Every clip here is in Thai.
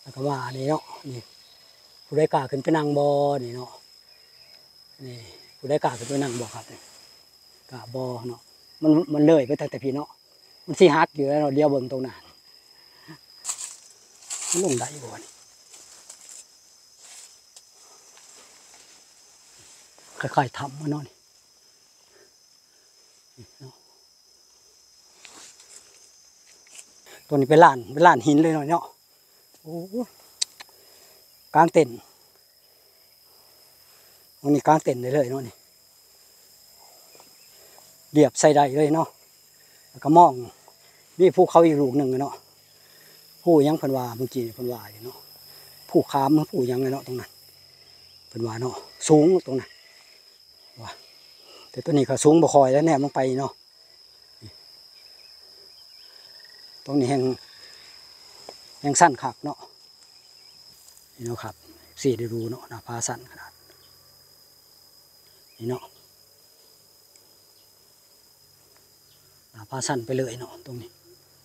แล้วก็ว่านี่เนาะนี่ผู้ได้กล้าขึ้นไปนั่งบ่นี่เนาะนี่ผู้ได้กล้าขึ้นไปนั่งบ่ครับกล้าบ่เนาะมันเลยไปแต่พี่เนาะมันสิฮักอยู่แล้วเนาะเดียวเบิ่งตรงนั้นมันลงได้บ่นี่ค่อยๆทำมาเนาะนี่เนาะตัวนี้เป็นลานหินเลยเนาะโอ้กลางเต็นท์ตรงนี้กลางเต็นท์เลยเนาะนี่เรียบใส่ได้เลยเนาะแล้วก็มองนี่ภูเขาอีกลูกหนึ่งเนาะผู้ยังเพิ่นว่าเมื่อกี้เพิ่นว่าอยู่เนาะผู้ขามผู้ยังเนาะตรงนั้นเพิ่นว่าเนาะสูงตรงนั้นว่าแต่ตัวนี้ก็สูงบ่ค่อยแล้วแนมลงไปเนาะตรงนี้แห่งสั้นคักเนาะนี่เนาะครับสี่ได้รู้เนาะหน้าผาสั้นขนาดนี่เนาะหน้าผาสั้นไปเลยเนาะตรงนี้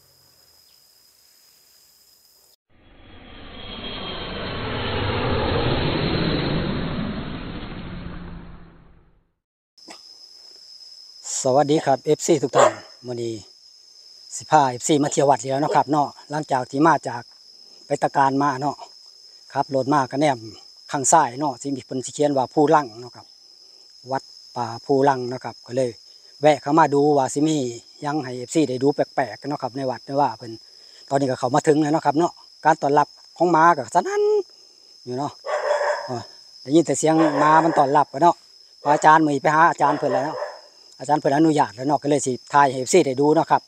สวัสดีครับ FC ทุกท่านมื้อนี้สิพา FC มาเที่ยววัดแล้วเนาะครับเนาะหลังจากที่มาจากไปตะการมาเนาะครับรถมาก็แนมข้างซ้ายเนาะสิมีเพิ่นสิเขียนว่าภูลังเนาะครับวัดป่าภูลังเนาะครับก็เลยแวะเข้ามาดูว่าสิมียังให้ FC ได้ดูแปลกๆกันเนาะครับในวัดในว่าเพิ่นตอนนี้ก็เข้ามาถึงแล้วเนาะครับเนาะการต้อนรับของม้าก็สนั่นอยู่เนาะได้ยินแต่เสียงม้ามันต้อนรับกันเนาะพระอาจารย์มื้อไปหาอาจารย์เพิ่นแล้วเนาะอาจารย์เพิ่นอนุญาตแล้วเนาะก็เลยสิถ่ายให้ FC ได้ดูเนาะครับ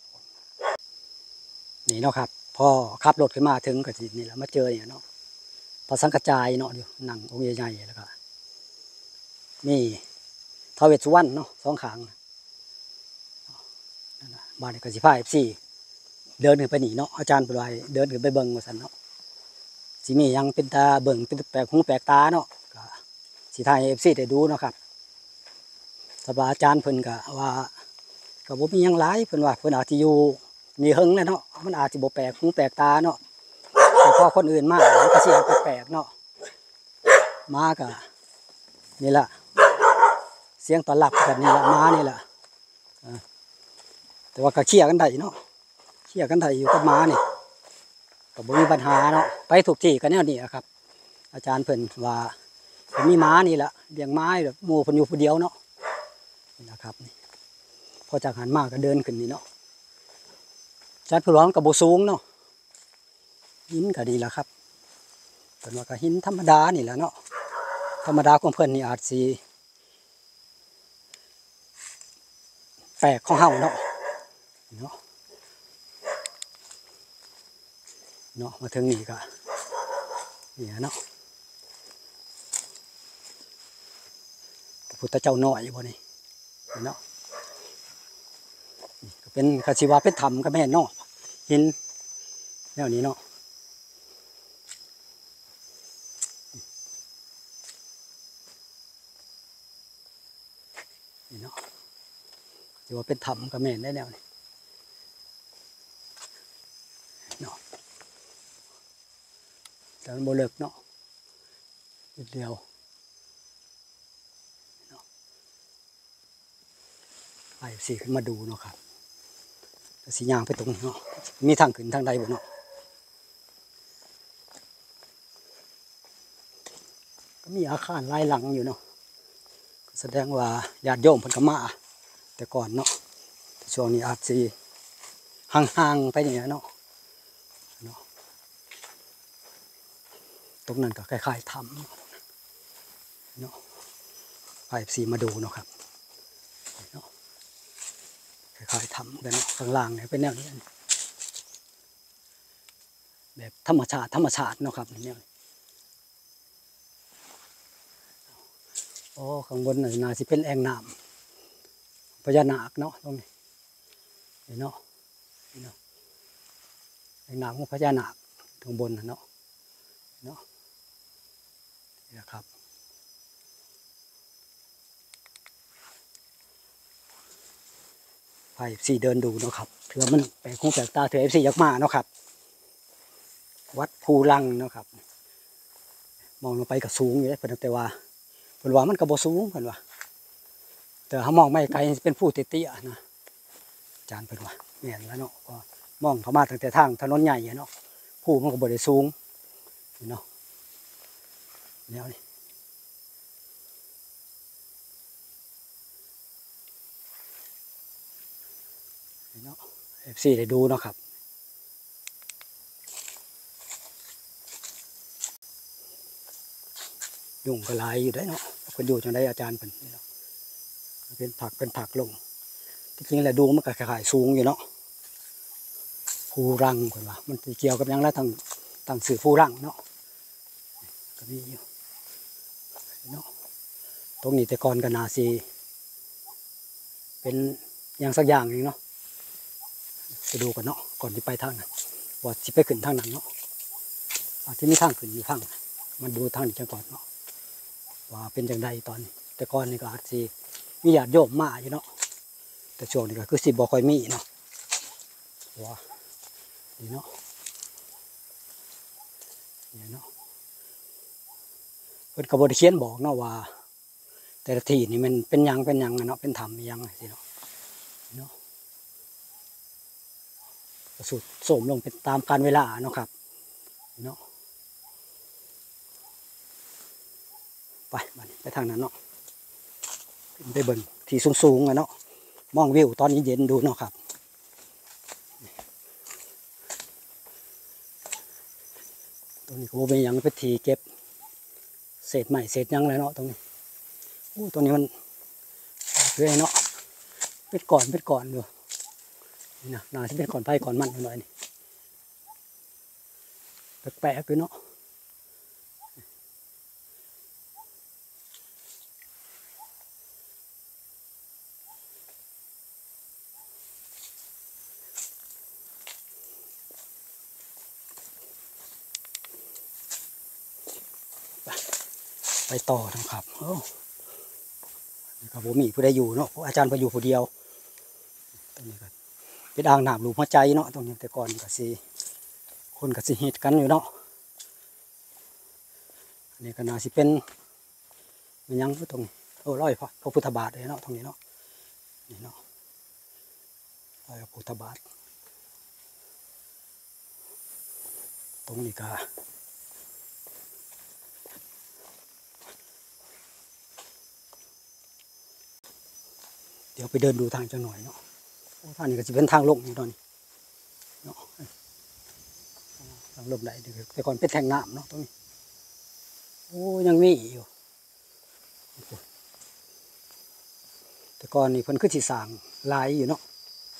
นี่เนาะครับพอขับรถขึ้นมาถึงก็สินี่แหละมาเจอเนี่ยเนาะพระสังฆจายเนาะอยู่นั่งองค์ใหญ่ๆแล้วก็นี่ท้าวเวสสุวรรณเนาะสองข้างบ้านนี้ก็สิพา FC เดินขึ้นไปนี่เนาะอาจารย์เพิ่นว่าให้เดินขึ้นไปเบิ่งว่าซั่นเนาะสิมีหยังเป็นตาเบิ่งเป็นแปลกหูแปลกตาเนาะก็สิถ่ายให้ FC ได้ดูเนาะครับสำหรับอาจารย์เพิ่นก็ว่าก็บ่มีหยังหลายเพิ่นว่าเพิ่นอาจสิอยู่นี่หึงแล้วเนาะมันอาจสิบ่แปลกหูแปลกตาเนาะแต่พอคนอื่นมามันก็สิแปลกๆเนาะมาก็นี่ล่ะเสียงต้อนรับกันนี่ล่ะมานี่ล่ะแต่ว่าก็เคลียร์กันได้เนาะเคลียร์กันได้อยู่กับม้านี่ก็บ่มีปัญหาเนาะไปทุกที่ก็แนวนี้ล่ะครับอาจารย์เพิ่นว่าผมมีม้านี่ล่ะเลี้ยงม้าแบบหมู่เพิ่นอยู่ผู้เดียวเนาะนี่นะครับนี่พอจากหันมาก็เดินขึ้นนี่เนาะจัดผู้ร้องก็บ่สูงเนาะหินก็ดีล่ะครับเพิ่นว่าก็หินธรรมดานี่แหละเนาะธรรมดาของเพิ่นนี่อาจสิแปลกของเฮาเนาะเนาะมาถึงนี่ก็นี่เนาะพระพุทธเจ้าน้อยบ่นี่เนาะนี่ก็เป็นคาสิว่าเป็นธรรมก็แม่นเนาะหินแนวนี้เนาะนี่เนาะสิว่าเป็นธรรมก็แม่นได้แนวนี้เนาะแต่มันบ่เลิกเนาะนิดเดียวเนาะไปสิขึ้นมาดูเนาะครับสิย่างไปตรงนี้เนาะมีทางขึ้นทางใดบ่เนาะก็มีอาคารหลายหลังอยู่เนาะแสดงว่าญาติโยมเพิ่นก็มาแต่ก่อนเนาะช่วงนี้อาจสิห่างๆไปนี่เนาะตรงนั้นก็คล้ายๆถ้ำเนาะไปสีมาดูเนาะครับเนาะคล้ายๆถ้ำกันเนาะข้างล่างเนี่ยเป็นแนวนี้แบบธรรมชาติเนาะครับเนี่ยโอ้ข้างบนน่าสิเป็นแอ่งน้ำพญานาคเนาะตรงนี้เนาะแอ่งน้ำของพญานาคข้างบนเนาะนี่นะครับไปFCเดินดูเนาะครับเผื่อมันแปลกหูแปลกตาเผื่อFCอยากมาเนาะครับวัดภูลังเนาะครับมองลงไปก็สูงอยู่เพิ่นแต่ว่าเพิ่นว่ามันก็บ่สูงเพิ่นว่าแต่ถ้ามองไม่ไกลเป็นผู้เตี้ยๆนะอาจารย์เพิ่นว่าแม่นแล้วเนาะมองเข้ามาตั้งแต่ทางถนนใหญ่เนาะผู้มันก็บ่ได้สูงเนาะแล้วนี่เนาะ FC ได้ดูเนาะครับยุ่งก็หลายอยู่ได้เนาะเพิ่นอยู่จังได๋อาจารย์เพิ่นนี่เนาะเป็นผักลงที่จริงแล้วดูมันก็คล้ายๆสูงอยู่เนาะภูรังเพิ่นว่ามันสิเกี่ยวกับหยังแล้วทางสื่อภูรังเนาะก็มีอยู่เนาะตรงนี้แต่ก่อนก็น่าสิเป็นอย่างสักอย่างนึงเนาะไปดูกันเนาะก่อนที่ไปทางนั้นว่าสิไปขึ้นทางนั้นเนาะที่มีทางขึ้นอยู่ทางมันดูทางนี้จังก่อนเนาะว่าเป็นจังไดตอนนี้แต่ก่อนนี่ก็อาจสิมีญาติโยมมาอยู่เนาะแต่ช่วงนี้ก็คือสิบ่ค่อยมีเนาะว่านี่เนาะนี่เนาะเพิ่นก็บ่ได้เขียนบอกเนาะว่าแต่ละที่นี่มันเป็นหยังเนาะเป็นถ้ำหยังสิเนาะเนาะสุดโสมลงเป็นตามกาลเวลาเนาะครับเนาะไปทางนั้นเนาะไปเบิ่งที่สูงๆเนาะมองวิวตอนเย็นๆดูเนาะครับตรงนี้ก็เป็นหยังเป็นที่เก็บเศษไม้เศษหยังเลยเนาะตรงนี้ตรงนี้มันเรื่อยเนาะเป็นก่อนอยู่นี่นะน่าจะเป็นก่อนไผ่ก่อนมันหน่อยนี่แปลกๆเลยเนาะไปต่อนะครับนี่ครับผมมีผู้ใดอยู่เนาะอาจารย์ไปอยู่ผู้เดียวตรงนี้ครับเป็นอ่างน้ำหลวงหัวใจเนาะตรงนี้แต่ก่อนก็สิคนก็สิเฮ็ดกันอยู่เนาะอันนี้ก็น่าสิเป็นมันยังตรงร้อยพระพุทธบาทเลยเนาะตรงนี้เนาะนี่เนาะร้อยพระพุทธบาทตรงนี้ก็เดี๋ยวไปเดินดูทางจังหน่อยเนาะทางนี้ก็จะเป็นทางลงอยู่ตอนนี้เนาะทางลงได้แต่ก่อนเป็นแทงน้ำเนาะตรงนี้ยังมีอยู่แต่ก่อนนี่เพิ่นคือสิสร้างลายอยู่เนาะ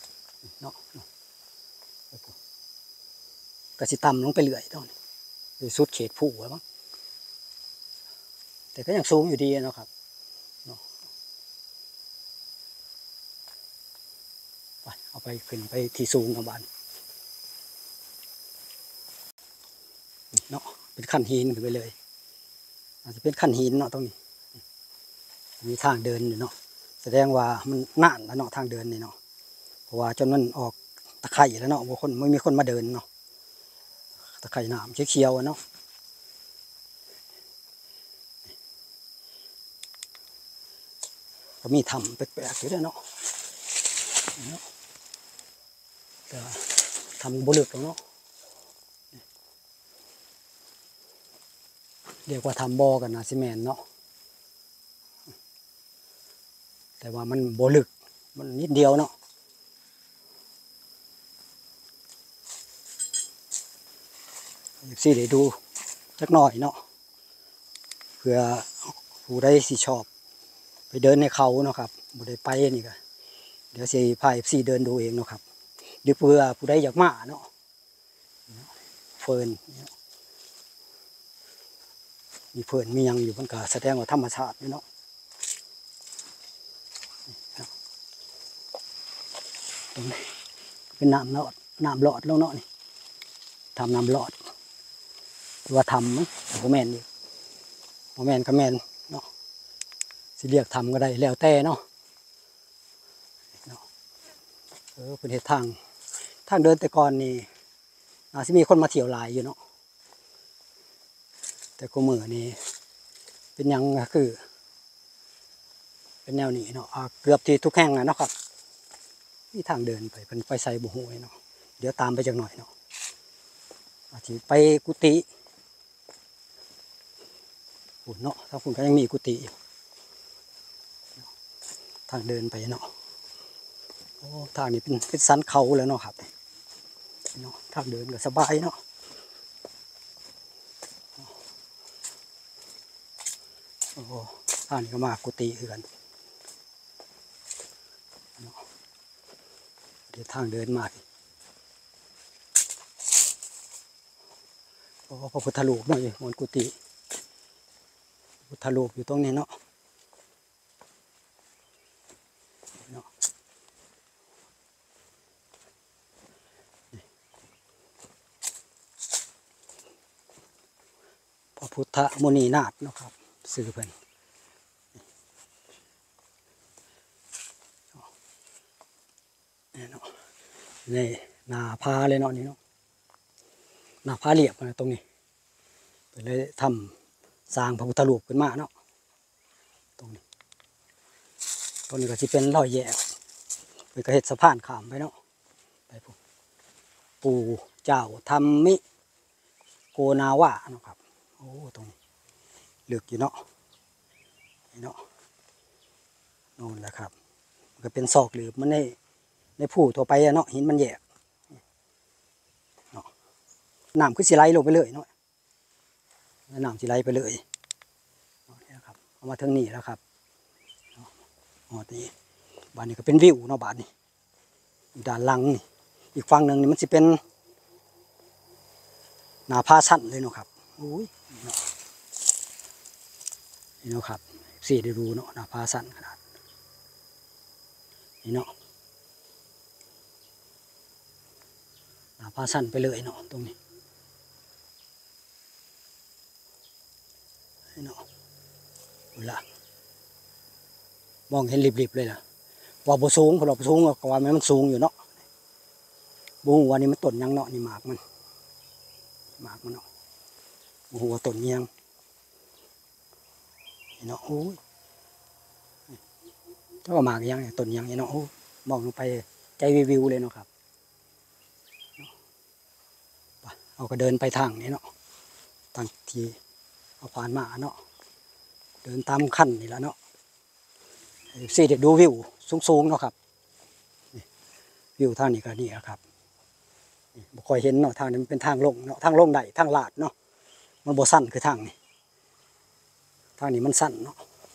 ก็สิต่ำลงไปเรื่อยตอนนี้ไปสุดเขตผู้แล้วมั้งแต่ก็ยังสูงอยู่ดีเนาะครับเนาะไปเอาไปขึ้นไปที่สูงกับบ้านเนาะเป็นขั้นหินขึ้นไปเลยอาจจะเป็นขั้นหินเนาะตรงนี้มีทางเดินอยู่เนาะแสดงว่ามันนานแล้วเนาะทางเดินนี่เนาะเพราะว่าจนมันออกตะไคร่แล้วเนาะไม่มีคนมาเดินเนาะตะไคร่น้ำเขียวๆเนาะก็มีทำแปลกๆอยู่ด้วยเนาะแต่ทำบุลึกเนาะเรียกว่าทำบ่อกันนะซีเมนเนาะแต่ว่ามันบุลึกมันนิดเดียวเนาะสิได้ดูจักหน่อยเนาะเพื่อผู้ใดสิชอบไปเดินในเขาเนาะครับผู้ใดไปนี่ก็เดี๋ยวสิพาFCเดินดูเองเนาะครับหรือเพื่อผู้ใดอยากมาเนาะเฟิร์นมีเฟิร์นมียังอยู่มันก็แสดงว่าธรรมชาติเนาะตรงนี้เป็นน้ำหลอดแล้วเนาะนี่ทำน้ำหลอดว่าทำมั้งโมแมนนี่โมแมนก็แมนเนาะสิเรียกทำก็ได้แล้วแต่เนาะเป็นเหตุทางเดินแต่ก่อนนี่น่าจะมีคนมาเที่ยวหลายอยู่เนาะแต่กูมือนี่เป็นยังก็คือเป็นแนวนี้เนาะเกือบที่ทุกแห่งเนาะครับมีทางเดินไปเป็นไปใส่บุหูเนาะเดี๋ยวตามไปจักหน่อยเนาะอาจจะไปกุฏิฝุ่นเนาะถ้าฝุ่นก็ยังมีกุฏิอยู่ทางเดินไปเนาะโอ้ทางนี้เป็นสันเขาแล้วเนาะครับเนาะทางเดินก็สบายเนาะโอ้ทางนี้ก็มากุฏิคือกันเนาะเดี๋ยวทางเดินมาโอ้พระพุทธรูปเนาะอยู่บนกุฏิพุทธรูปอยู่ตรงนี้เนาะพระพุทธมุนีนาถเนาะครับสื่อเพิ่นนี่เนาะนี่นาพาเลยเนาะนี่เนาะนาพาเรียบนะตรงนี้เพิ่นเลยทำสร้างพระพุทธรูปขึ้นมาเนาะตรงนี้ก็จะเป็นรอยแยกเพิ่นก็เฮ็ดสะพานข้ามไปเนาะไปพวกปู่เจ้าธรรมิโกนาวะเนาะครับโอ้ตรงนี้ลึกอยู่เนาะนี่เนาะโน่นแหละครับมันก็เป็นซอกหลืบมันในผู้ทั่วไปเนาะหินมันแยกเนาะน้ำคือสิไหลลงไปเลยเนาะน้ำสิไหลไปเลยนี่นะครับเอามาถึงนี่แล้วครับอ๋อนี่บ้านนี้ก็เป็นวิวเนาะบ้านนี้ด้านหลังนี่อีกฝั่งหนึ่งนี่มันจะเป็นหน้าผาสั้นเลยเนาะครับอุ้ยนี่เนาะครับสี่ได้ดูเนาะหน้าผาสั้นขนาดนี่เนาะหน้าผาสั้นไปเลยเนาะตรงนี้นี่เนาะดูละมองเห็นริบๆเลยล่ะว่าบ่สูงพอเราสูงก็ว่ามันสูงอยู่เนาะบ่ฮู้ว่านี่มันต้นยังเนาะนี่หมากมันเนาะบ่ฮู้ว่าต้นเมียงนี่เนาะโอ้ยเจ้าหมากยังต้นยังนี่เนาะโอ้มองลงไปใจวิวเลยเนาะครับเอาก็เดินไปทางนี้เนาะทางที่เอาผ่านมาเนาะเดินตามขั้นนี่แหละเนาะสี่เด็กดูวิวสูงๆเนาะครับวิวทางนี้ก็นี่ครับบ่ค่อยเห็นเนาะทางนี้มันเป็นทางลงเนาะทางลงได้ทางลาดเนาะมันบ่สั้นคือทางนี้มันสั้นเนาะ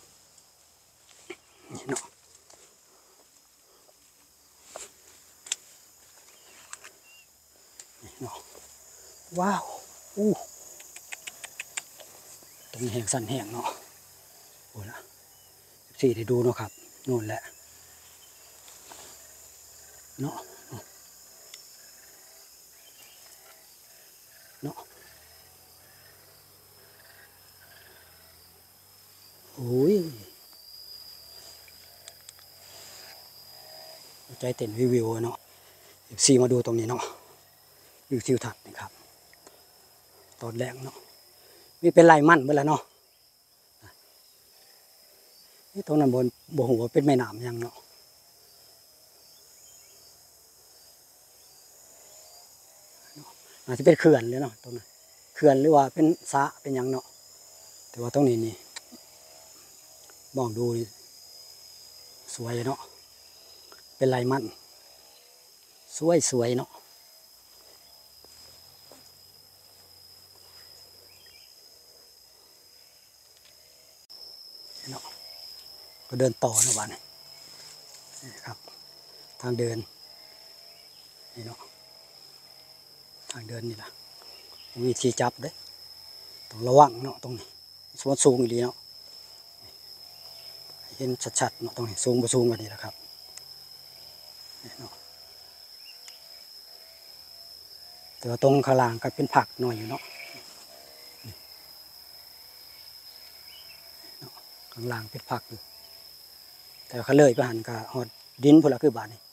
นี่เนาะนี่เนาะว้าวอู้ตรงนี้แห้งสั้นแห้งเนาะโอ้ละสี่ได้ดูเนาะครับนู่นแหละเนาะโอ้ยใจเต้นวิวเนาะซีมาดูตรงนี้เนาะวิวทิวทัศน์นะครับตอนแรกเนาะนี่เป็นไรมั่นเมื่อไรเนาะนี่ตรงนั้นบนหัวเป็นแม่น้ำยังเนาะอาจจะเป็นเขื่อนเลยเนาะตรงนั้นเขื่อนหรือว่าเป็นสระเป็นยังเนาะแต่ว่าตรงนี้นี่มองดูสวยเนาะเป็นไรมั่นสวยเนาะเนาะก็เดินต่อนะวันนี่ครับทางเดินนี่เนาะทางเดินนี่แหละมีที่จับเด้ต้องระวังเนาะตรงนี้ส่วนสูงอีกทีเนาะเห็นชัดๆเนาะตรงนี้สูงบ่สูงกว่านี้นะครับเนาะแต่ว่าตรงข้างล่างก็เป็นผักหน่อยอยู่เนาะข้างล่างเป็นผักอยู่แต่เขาเลยไปหันก็หอดดินพลคือบาทนี่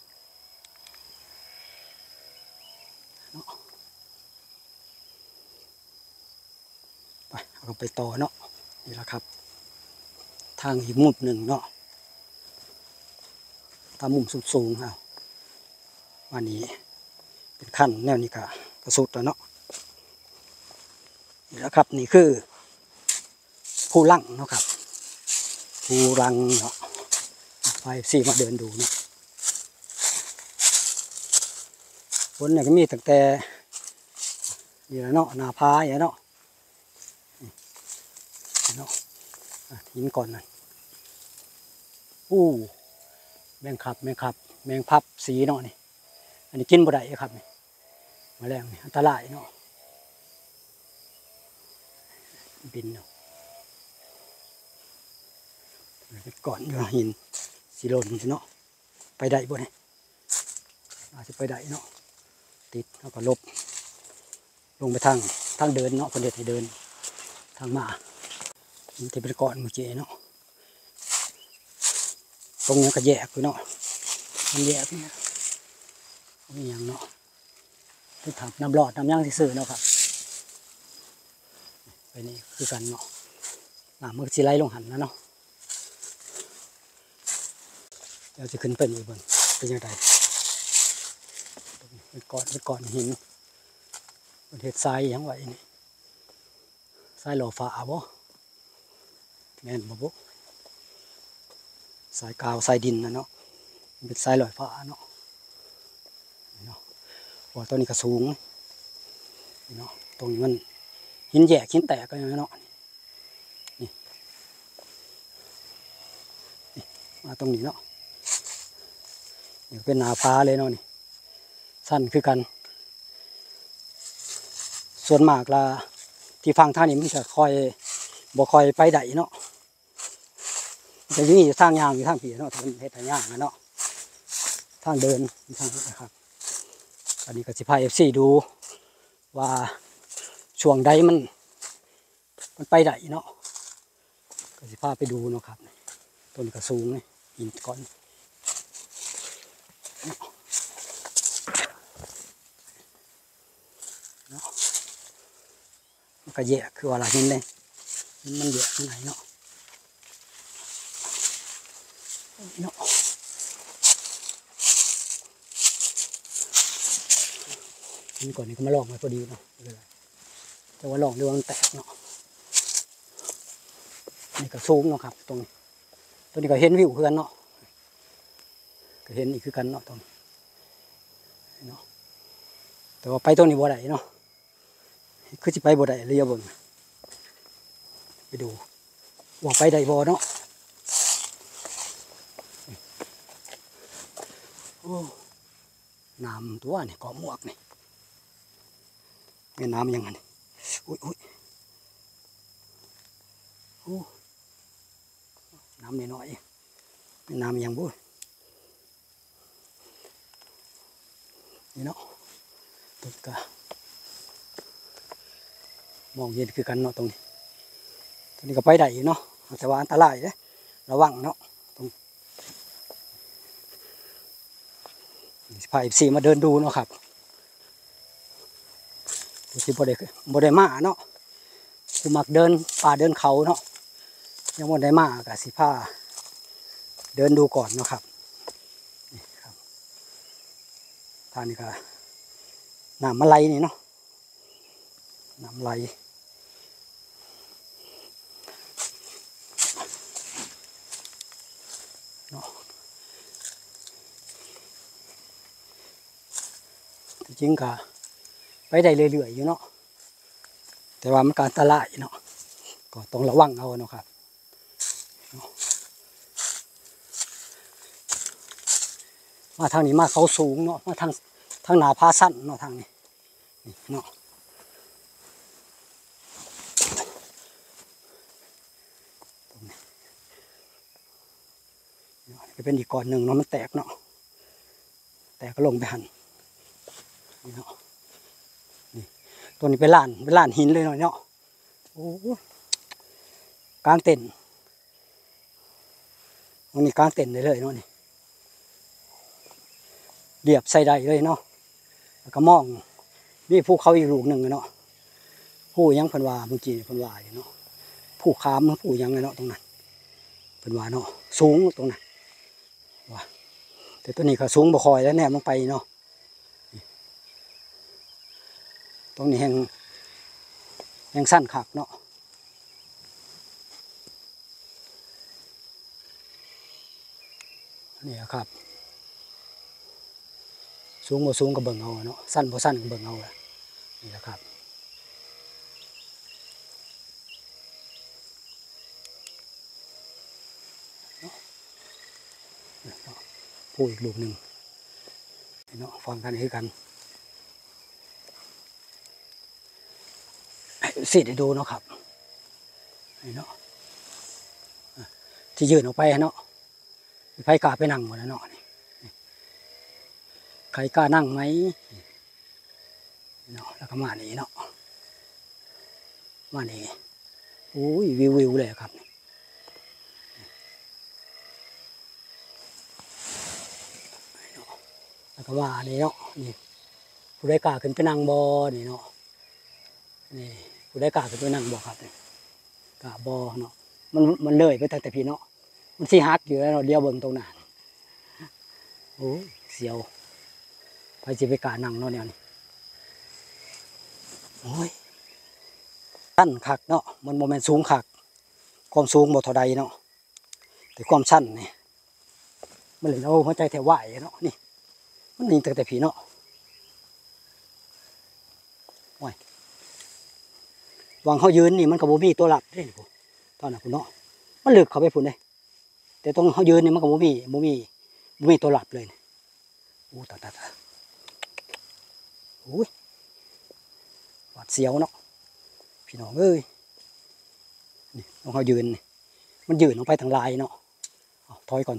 ไปเอาไปต่อเนาะนี่แหละครับทางอีกมุมหนึ่งเนาะตามมุมสูงๆเอาวันนี้เป็นขั้นแนวนี้กระสุดแล้วเนาะนี่แหละครับนี่คือภูลังเนาะครับภูรังเนาะไปสี่มาเดินดูเนาะฝนเนี่ยก็มีตั้งแต่นี่แหละเนาะนาพาอย่างเนาะหินก่อนนั่นแมงขับแมงพับสีเนาะนี่อันนี้กินบ่ได้ครับนี่แมลงนี่อันตรายเนาะบินเนาะก่อนอยู่หินสีหล่นเนาะไปได้บ่เนี่ยอาจจะไปได้เนาะติดแล้วก็ลบลงไปทางเดินเนาะคนเด็ดให้เดินทางมามันจะเป็นก้อนเมื่อกี้เนาะตรงนี้ก็แยกอยู่เนาะมันแยกเนี่ยมีอย่างเนาะที่ทำน้ำหลอดน้ำย่างที่ซื้อเนาะครับไปนี่คือกันเนาะน้ำมันจะไหลลงหันนะเนาะเดี๋ยวจะขึ้นไปนี่บนเป็นยังไงเป็นก้อนหินเป็นเห็ดทรายอย่างไรนี่ทรายหล่อฝาบ่แม่นบ่สายกาวสายดินนะเนาะเป็นสายลอยฟ้าเนาะว่าตัวนี้ก็สูงเนาะตรงนี้มันหินแยกหินแตกกันเนาะนี่มาตรงนี้เนาะนี่เป็นนาพาเลยเนาะนี่สั้นคือกันส่วนมากละที่ฟังท่างนี้มันจะบ่คอยไปได้เนาะจะยิ่งทางยางอยู่ทางผีเนาะทางเฮ็ดทางยางนะเนาะทางเดินทางนี้นะครับอันนี้ก็สิพาFCดูว่าช่วงใดมันไปได้เนาะก็สิพาไปดูเนาะครับต้นกระสูงนี่หินก้อนเนาะมันก็แยกคือว่าอะไรเห็นเลยมันแยกที่ไหนเนาะเนาะนี่ก่อนนี่ก็มาลองไว้พอดีเนาะแต่ว่าลองเรื่องมันแตกเนาะนี่ก็สูงเนาะครับตรงนี้ก็เห็นวิวคือกันเนาะก็เห็นอีกคือกันเนาะตรงนี้เนาะแต่ว่าไปตรงนี้บ่ได้เนาะคือจะไปบ่ได้เรียบนไปดูว่าไปได้บ่เนาะน้ำตัวนี่เกาะหมวกนี่น้ำยังไงอุ้ยน้ำน้อยน้ำยังบุ้ยนี่เนาะตุกกะมองเห็นคือกันเนาะตรงนี้ก็ไปได้เนาะแต่ว่าอันตรายเลยระวังเนาะตรงพาFCมาเดินดูเนาะครับที่บ่ได้มาเนาะคือมักเดินป่าเดินเขาเนาะยังบ่ได้มากับสิพาเดินดูก่อนเนาะครับนี่ครับทางนี้ก็น้ำมันไหลนี่เนาะน้ำไหลเนาะจริงก็ไปได้เรื่อยๆอยู่เนาะแต่ว่ามันการอันตรายเนาะก็ต้องระวังเอาเนาะครับมาทางนี้มาเขาสูงเนาะมาทางหนาพาสั้นเนาะทางนี้เนาะจะเป็นอีกก้อนหนึ่งเนาะมันแตกเนาะแตกก็ลงไปหันนี่เนาะนี่ตัวนี้เป็นล้านหินเลยเนาะโอ้กลางเต็นตรงนี้กลางเต็นเลยเนาะนี่เรียบใส่ได้เลยเนาะแล้วก็มองนี่ภูเขาอีกลูกหนึ่งเนาะผู้ยังเพิ่นว่าเมื่อกี้เพิ่นว่าอยู่เนาะผู้ขามผู้ยังไงเนาะตรงนั้นเพิ่นว่าเนาะสูงตรงนั้นว่าแต่ตัวนี้ก็สูงบ่คอยแล้วแนมลงไปเนาะตรงนี้แห่งสั้นคักเนาะนี่ครับสูงบ่สูงก็เบิ่งเอาเนาะสั้นบ่สั้นก็เบิ่งเอานี่แหละครับผู้อีกลูกหนึ่งเนาะฟังกันคือกันสิได้ดูเนาะครับนี่เนาะที่ยืนออกไปเนาะใครกล้าไปนั่งหมดแล้วเนาะใครกล้านั่งไหมเนาะแล้วก็มานี่เนาะมานี่อุ้ยวิวเลยครับแล้วก็มานี่เนาะนี่ผู้ใดกล้าขึ้นไปนั่งบ่นี่เนาะนี่ผู้ใดกล้าขึ้นไปนั่งบ่ครับนี่กล้าบ่เนาะมันเลยไปแต่พี่เนาะมันสิฮักอยู่แล้วเนาะเดียวเบิ่งตรงนั้นโอ้ยเสียวไปสิไปกล้านั่งเนาะเนี่ยนี่โอ้ยสั้นคักเนาะมันโมเมนต์สูงคักความสูงบ่เท่าใดเนาะแต่ความสั้นนี่มันเลยเอาหัวใจแถวไหวเนาะนี่มันนิ่งแต่ผีเนาะว้ายวางเขายืนนี่มันก็บ่มีตัวหลับเด้ตอนนั้นคุณเนาะมันลึกเข้าไปพุ่นเลยแต่ตรงเขายืนนี่มันก็บ่มีตัวหลับเลยโอ้ตาโอ้ยหวาดเสียวเนาะพี่น้องเอ้ยนี่ตรงเขายืนนี่มันยืนลงไปทางลายเนาะถอยก่อน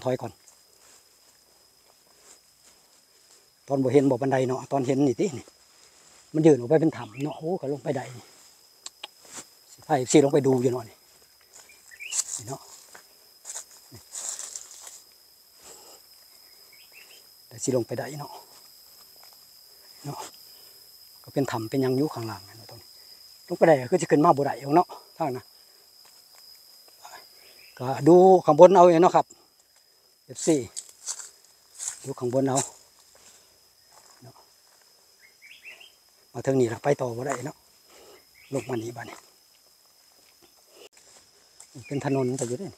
ตอนบ่เห็นบ่บันไดเนาะตอนเห็นนี่ตินี่มันยืนออกไปเป็นถ้ำเนาะโอ้ก็ลงไปได้สิลงไปดูอยู่เนาะนี่เนาะแต่สิลงไปได้เนาะก็เป็นถ้ำเป็นยังอยู่ข้างล่างเนาะตรงนี้ลงไปได้ก็จะขึ้นมาบ่ได้เนาะทางนะก็ดูข้างบนเอาเนาะครับ FC ดูข้างบนเอามาทางนี้เราไปต่อบ่ได้เนาะลงมานี่บ้านนี้เป็นถนนแต่อยู่นี่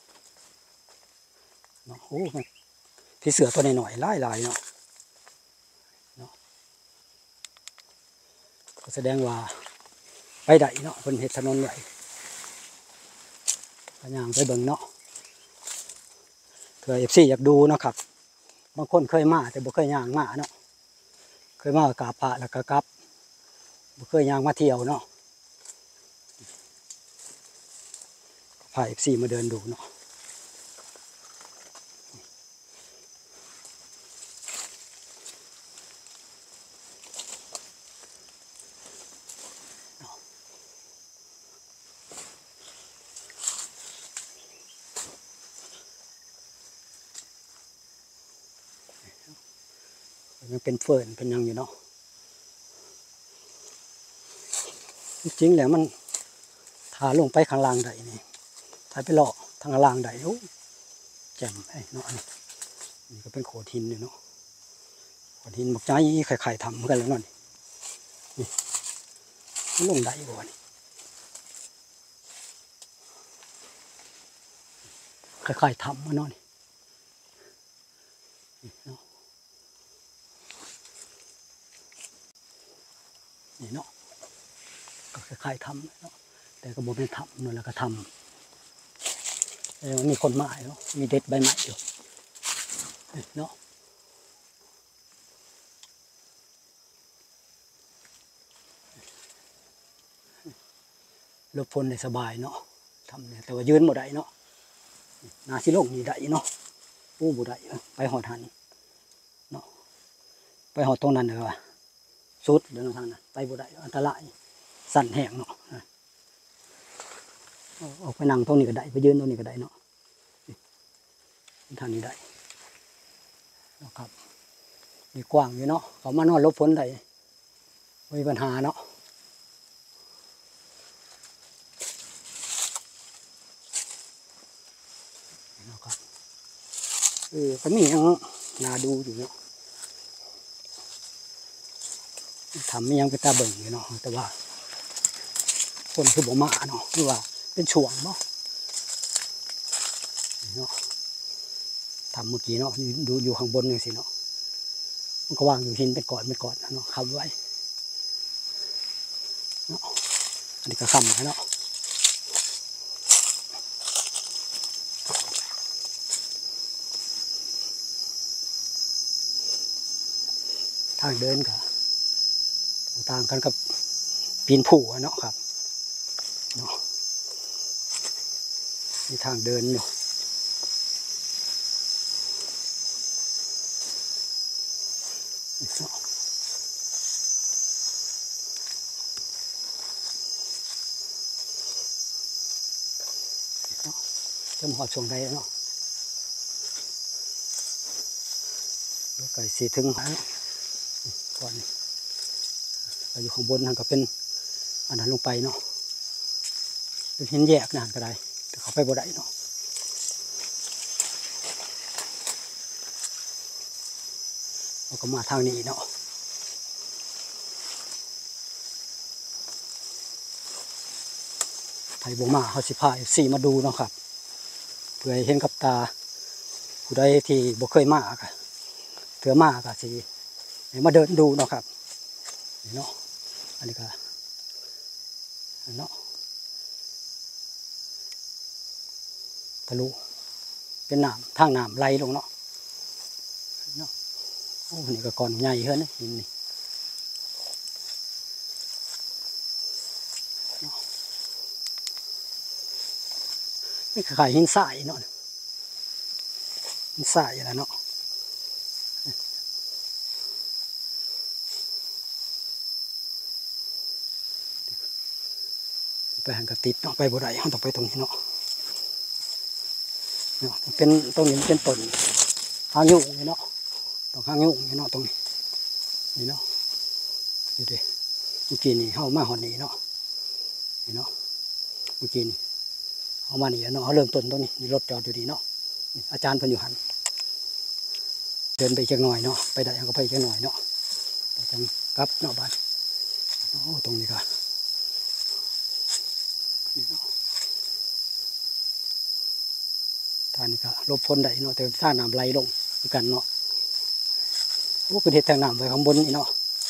เนาะโอ้พี่เสือตัวหน่อยๆลายเนาะก็แสดงว่าไปได้เนาะเป็นเหตุถนนใหญ่พยายามไปเบิ่งเนาะเผื่อFCอยากดูเนาะครับบางคนเคยมาแต่บ่เคยย่างมาเนาะเคยมากราบพระแล้วก็กลับบ่เคยย่างมาเที่ยวเนาะพาFCมาเดินดูเนาะยังเป็นเฟิร์นเป็นยังอยู่เนาะจริงๆแล้วมันถ้าลงไปข้างล่างใดนี่ถ้าไปเลาะทางล่างใดโอ้แจ่มไอ้เนาะนี่ก็เป็นโขดหินอยู่เนาะโขดหินบักใจไข่ทำกันแล้วเนาะนี่มันลงได้บ่นี่ไข่ทำมาเนาะนี่เนาะก็คล้ายๆทำเนาะแต่ก็บ่เป็นทำนั่นแล้วก็ทำมีคนมาเนาะมีเด็ดใบไม้อยู่เนาะหลบฝนได้สบายเนาะทำเนี่ยแต่ว่ายืนบ่ได้เนาะนาสิลงนี่ได้เนาะอู้บ่ได้ไปหอดหันเนาะไปหอดตรงนั้นเลยว่ะสุดเดินทางนั้นไปบ่ได้อันตรายสั่นแห้งเนาะออกไปนั่งตรงนี้ก็ได้ไปยืนตรงนี้ก็ได้เนาะทางนี้ได้นะครับมีกว้างอยู่เนาะเขามานอนหลบฝนได้ไม่มีปัญหาเนาะนะครับก็มียังน่าดูอยู่เนาะทำไม่ยังเป็นตาเบิ่งอยู่เนาะแต่ว่าคนคือบ่มาเนาะคือว่าเป็นช่วงเนาะทำเมื่อกี้เนาะดูอยู่ข้างบนนี่สิเนาะมันก็วางอยู่หินเป็นก้อนเนาะค้ำไว้เนาะอันนี้ก็ค้ำไว้เนาะทางเดินก็ต่างกันกับปีนผู้เนาะครับเนาะมีทางเดินอยู่จะหอดช่วงใดเนาะไก่สีถึงหาก่อนเราอยู่ข้างบนนั่นก็เป็นอันนั้นลงไปเนาะเป็นหินแยกนั่นก็ได้แต่เขาไปบ่ได้เนาะเราก็มาทางนี้เนาะไทยบ่มาเขาสิพาFCมาดูเนาะครับเพื่อให้เห็นกับตาผู้ใดที่บ่เคยมาก็เถื่อมาก็สิมาเดินดูเนาะครับนี่เนาะอันนี้ก็เนาะทะลุเป็นน้ำทางน้ำไหลลงเนาะเนาะโอ้นี่ก็ก้อนใหญ่เฮ้ยนี่นี่นี่ขายหินทรายเนาะหินทรายอะไรเนาะไปหันกระติดเนาะไปบ่ได้ต้องไปตรงนี้เนาะเนาะเป็นตรงนี้เป็นต้นหางยุ่งเนาะดอกหางยุ่งเนาะตรงนี้นี่เนาะดูดิเมื่อกี้นี่เข้ามาหอนี่เนาะนี่เนาะเมื่อกี้นี่เข้ามานี่เนาะเขาเริ่มต้นตรงนี้นี่รถจอดอยู่ดีเนาะอาจารย์เพิ่นอยู่หันเดินไปจักหน่อยเนาะไปได้ก็ไปจักหน่อยเนาะจังกลับเนาะบ้านโอ้ตรงนี้ก็นี่เนาะท่านก็ลบพ้นได้เนาะแต่ท่าน้ำไหลลงด้วยกันเนาะโอ้เป็นเหตุทางน้ำไปข้างบนนี่เนาะ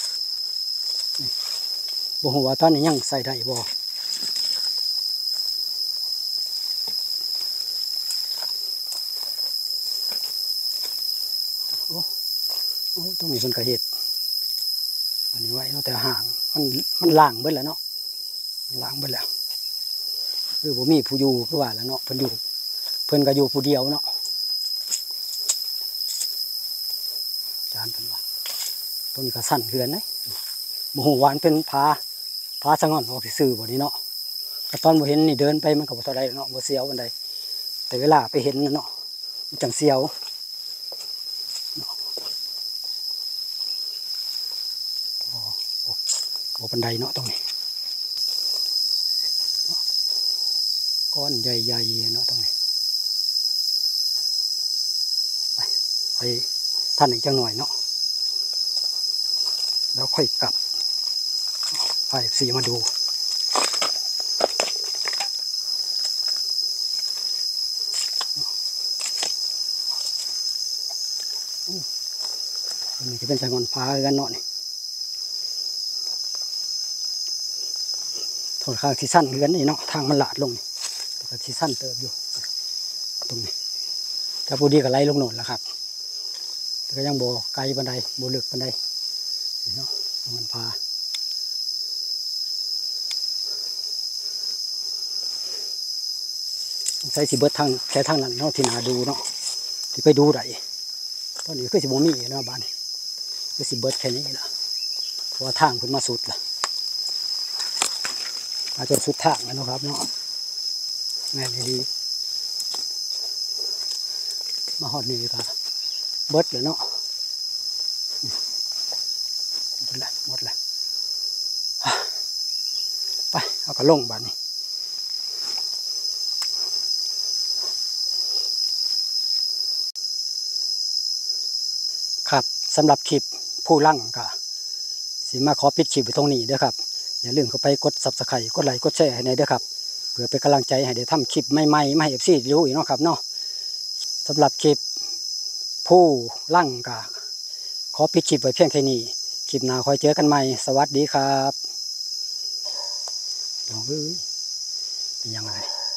บ่ฮู้ว่าตอนนี้ยังใส่ได้บ่โอ้ตรงนี้เป็นกระเห็ดอันนี้ไว้เนาะแต่ห่างมันล่างเบิดแล้วเนาะล่างเบิดแล้วคือบ่มีผู้อยู่คือว่าแล้วเนาะเพิ่นก็อยู่ผู้เดียวเนาะอาจารย์เพิ่นว่าตรงนี้ก็สั่นเฮือนนะบ่ฮู้ว่าเป็นผาสะง่อนออกซื่อบ่นี่เนาะก็ตอนบ่เห็นนี่เดินไปมันก็บ่เท่าใดเนาะบ่เสียวปานใดแต่เวลาไปเห็นเนาะมันจังเสียวบ่ปานใดเนาะตรงนี้ก้อนใหญ่ๆเนาะตรงนี้ไปท่านอีกจังหน่อยเนาะแล้วค่อยกลับไปสีมาดูนี่จะเป็นสายงอนฟ้ากันเนาะนี่ทนข้างที่สั้นกันนี่เนาะทางมันหลาดลงแต่ก็ที่สั้นเติบอยู่ตรงนี้ถ้าพูดดีก็ไล่ลงโน่นแล้วครับแต่ก็ยังโบไกลบันไดโบลึกบันไดเนาะมันพาใช้สิเบิดทางแค่ทางนั้นเนาะที่นาดูเนาะที่ไปดูได้ตอนนี้คือสิบโมมี่เนาะบ้านคือสิเบิดแค่นี้ละเพราะว่าทางขึ้นมาสุดละมาจนสุดทางแล้วนะครับเนาะแม่ดีมาหอดนี่ครับเบิดเลยเนาะหมดเลยไปเอากระลงบ้านนี้ครับสำหรับคลิปผู้ลั่งก็สิมาขอปิดคลิปไว้ตรงนี้เด้อครับอย่าลืมเข้าไปกด Subscribe กดไลค์กดแชร์ให้ในเด้อครับเพื่อเป็นกำลังใจให้ได้ทำคลิปใหม่ๆมาให้ FC ดูอีกเนาะครับเนาะสำหรับคลิปผู้ลั่งก็ขอปิดคลิปไว้เพียงแค่นี้คลิปหน้าคอยเจอกันใหม่สวัสดีครับลองเป็นยังไง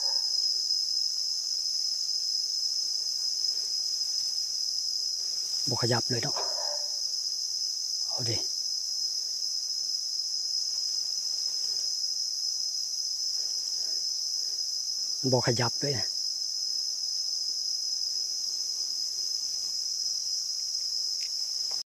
บกขยับเลยเนาะเอาดิมันบกขยับเลยนะ